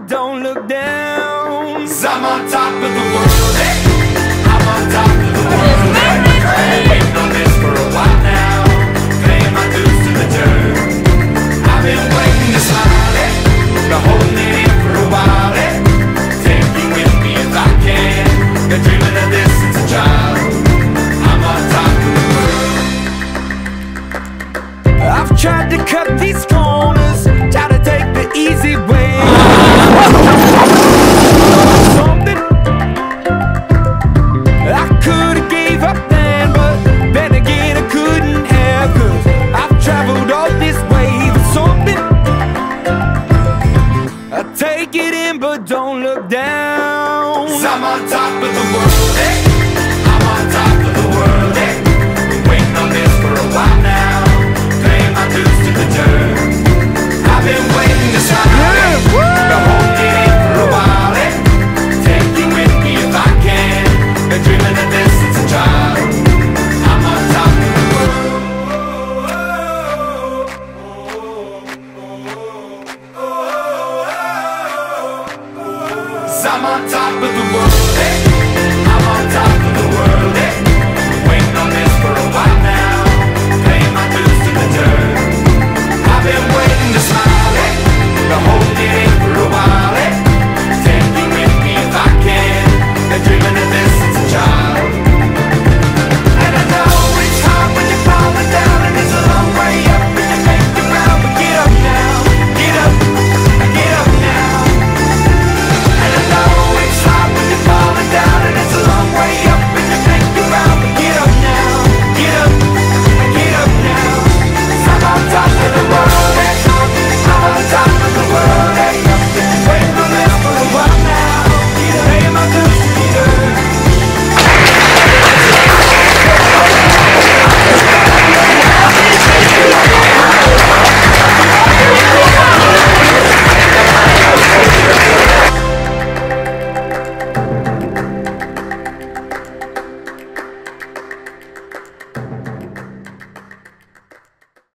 don't look down. 'Cause I'm on top of the world, hey. I'm on top of the world, hey. Waiting on this for a while now, paying my dues to the dirt. I've been waiting to smile, hey. Been holding it in for a while, hey. Take you with me if I can. Been dreaming of this since a child. I'm on top of the world. I've tried to cut these corners, try to take the easy way. Something I could've gave up then, but then again I couldn't have, 'cause I've traveled all this way for something. I take it in but don't look down. 'Cause I'm on top of the world, hey. I'm on top of the world, hey. Been waiting on this for a while now, paying my dues to the dirt. I've been waiting to smile, hey. Been holding it in for a while, hey. Take you with me if I can. Been dreaming of this since a child. I'm on top of the world. 'Cause I'm on top of the world, hey.